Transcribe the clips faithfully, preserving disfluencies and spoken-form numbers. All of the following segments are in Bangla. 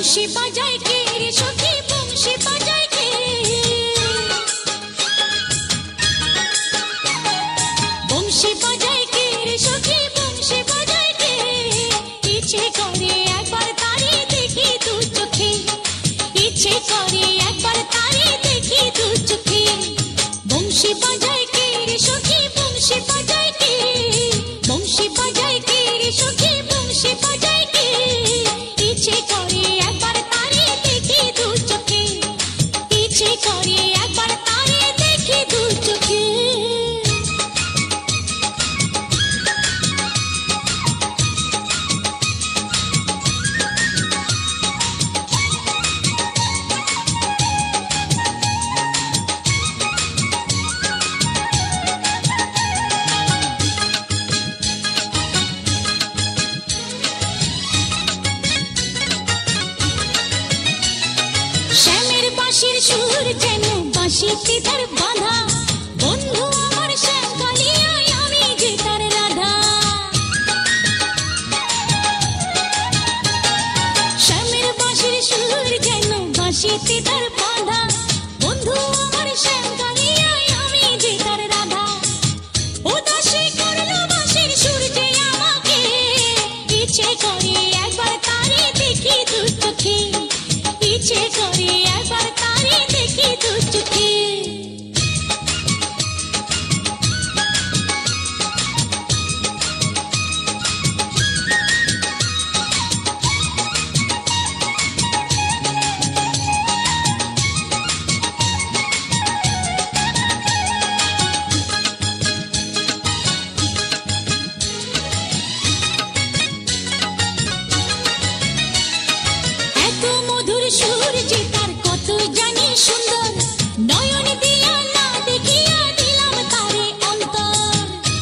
বংশী বাজায় কে রে সখী বংশী বাজায় কে বংশী বাজায় কে রে সখী বংশী বাজায় কে ইচ্ছে করে একবার তারে দেখি দু চোখে ইচ্ছে করে একবার তারে দেখি দু চোখে বংশী বাজায় কে রে সখী বংশী বাজায় কে বংশী বাজায় কে রে সখী বংশী বাজায় কে ইচ্ছে করে একবার তারে দেখি দু চোখে ইচ্ছে করে একবার তারে দেখি দু চোখে শ্যামের বাঁশির সুর যেন বাঁশিতে তার বাঁধা বন্ধু আমার শ্যাম কালিয়ায় আমি যে তার রাধা শ্যামের বাঁশির সুর যেন বাঁশিতে তার বাঁধা বন্ধু আমার শ্যাম কালিয়ায় আমি যে তার রাধা উদাসী করলো বাঁশির সুর যে আমাকে ইচ্ছে করে একবার তারে দেখি দু চোখে ইচ্ছে করে একবার তারে দেখি দু চোখে এত মধুর সুর যে তার কত জানি সুন্দর নয়ন দিয়া না দেখিয়া দিলাম তারে অন্তর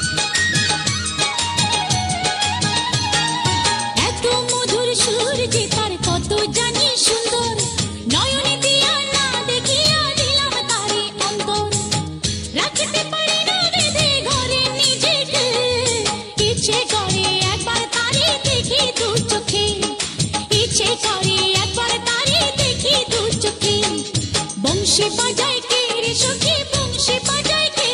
এত মধুর সুর যে তার কত জানি সুন্দর নয়ন দিয়া না দেখিয়া দিলাম তারে অন্তর রাখতে পারি না বেঁধে ঘরে নিজেকে ইচ্ছে করে একবার তারে দেখি দু চোখে ইচ্ছে করে একবার তারে দেখি দু চোখে বংশী বাজায় কে রে সখী বংশী বাজায় কে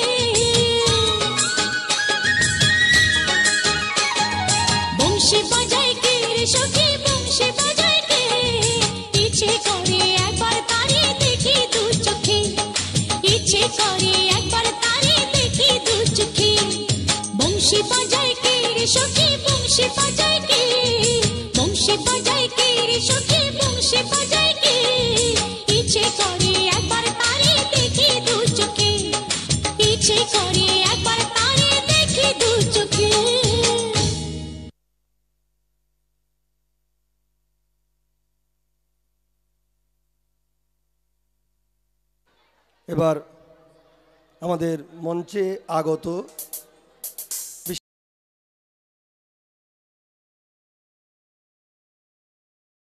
বংশী বাজায় কে রে সখী বংশী বাজায় কে ইচ্ছে করে একবার তারে দেখি দু চোখে ইচ্ছে করে একবার তারে দেখি দু চোখে বংশী বাজায় কে রে সখী বংশী বাজায় কে বংশী বাজায় কে রে সখী বংশী বাজায় কে ইচ্ছে করে একবার তারে দেখি দু চোখে ইচ্ছে করে একবার তারে দেখি দু চোখে এবার আমাদের মঞ্চে আগত